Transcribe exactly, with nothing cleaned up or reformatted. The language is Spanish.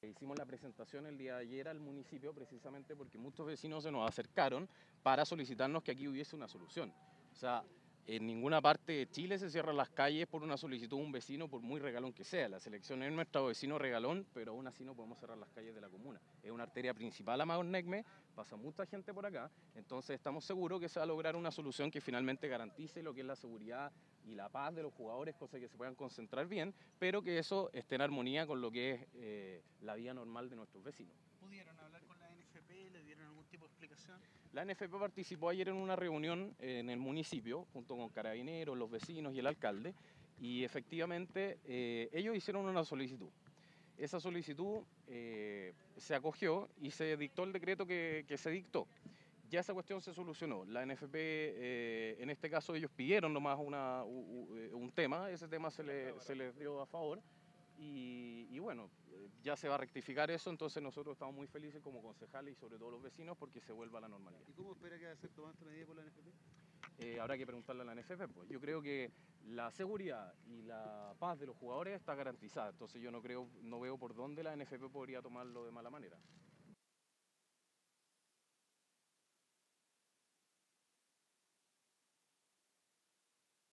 hicimos la presentación el día de ayer al municipio precisamente porque muchos vecinos se nos acercaron para solicitarnos que aquí hubiese una solución. O sea, en ninguna parte de Chile se cierran las calles por una solicitud de un vecino, por muy regalón que sea. La selección es nuestro vecino regalón, pero aún así no podemos cerrar las calles de la comuna. Es una arteria principal a Magonecme, pasa mucha gente por acá, entonces estamos seguros que se va a lograr una solución que finalmente garantice lo que es la seguridad y la paz de los jugadores, cosa que se puedan concentrar bien, pero que eso esté en armonía con lo que es eh, la vida normal de nuestros vecinos. ¿Pudieron hablar con la N F P? ¿Le dieron algún tipo de explicación? La N F P participó ayer en una reunión en el municipio, junto con Carabineros, los vecinos y el alcalde, y efectivamente eh, ellos hicieron una solicitud. Esa solicitud eh, se acogió y se dictó el decreto que, que se dictó. Ya esa cuestión se solucionó. La N F P, eh, en este caso, ellos pidieron nomás una, un, un tema, ese tema se, le, se les dio a favor. Y, y bueno, ya se va a rectificar eso, entonces nosotros estamos muy felices como concejales y sobre todo los vecinos porque se vuelva a la normalidad. ¿Y cómo espera que va a ser tomada esta medida por la N F P? Eh, habrá que preguntarle a la N F P, pues yo creo que la seguridad y la paz de los jugadores está garantizada, entonces yo no creo, no veo por dónde la N F P podría tomarlo de mala manera.